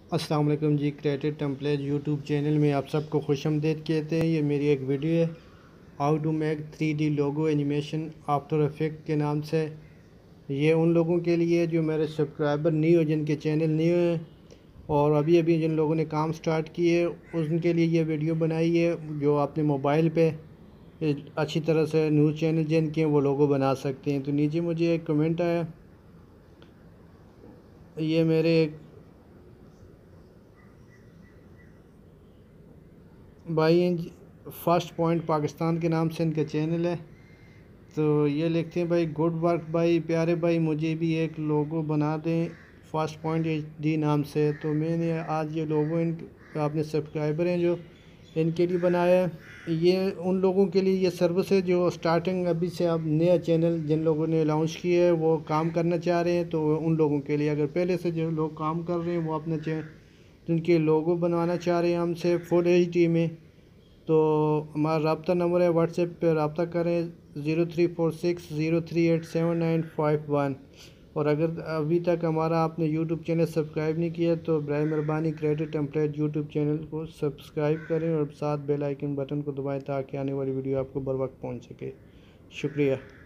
अस्सलाम वालेकुम जी। क्रिएटिव टेम्पलेट यूट्यूब चैनल में आप सबको खुशामदीद कहते हैं। ये मेरी एक वीडियो है, how to make 3D logo animation After Effect के नाम से। ये उन लोगों के लिए जो मेरे सब्सक्राइबर न्यू है, जिनके चैनल न्यू हैं और अभी अभी जिन लोगों ने काम स्टार्ट किए, उनके लिए ये वीडियो बनाई है। जो अपने मोबाइल पे अच्छी तरह से न्यूज़ चैनल जिनके वो लोगो बना सकते हैं। तो नीचे मुझे एक कमेंट आया, ये मेरे भाई फर्स्ट पॉइंट पाकिस्तान के नाम से इनका चैनल है। तो ये लिखते हैं, भाई गुड वर्क भाई, प्यारे भाई मुझे भी एक लोगो बना दें फर्स्ट पॉइंट HD नाम से। तो मैंने आज ये लोगो इन अपने सब्सक्राइबर हैं जो इनके लिए बनाया है। ये उन लोगों के लिए ये सर्विस है जो स्टार्टिंग अभी से अब नया चैनल जिन लोगों ने लॉन्च किया है वो काम करना चाह रहे हैं। तो उन लोगों के लिए, अगर पहले से जो लोग काम कर रहे हैं वो अपने जिनके लोगो बनवाना चाह रहे हैं हमसे फुल HD में, तो हमारा रब्ता नंबर है, व्हाट्सएप पे रब्ता करें 0346038791। और अगर अभी तक हमारा आपने यूट्यूब चैनल सब्सक्राइब नहीं किया तो बराए मेहरबानी क्रिएटिव टेम्पलेट यूट्यूब चैनल को सब्सक्राइब करें और साथ बेल आइकन बटन को दबाएं ताकि आने वाली वीडियो आपको बर वक्त पहुँच सके। शुक्रिया।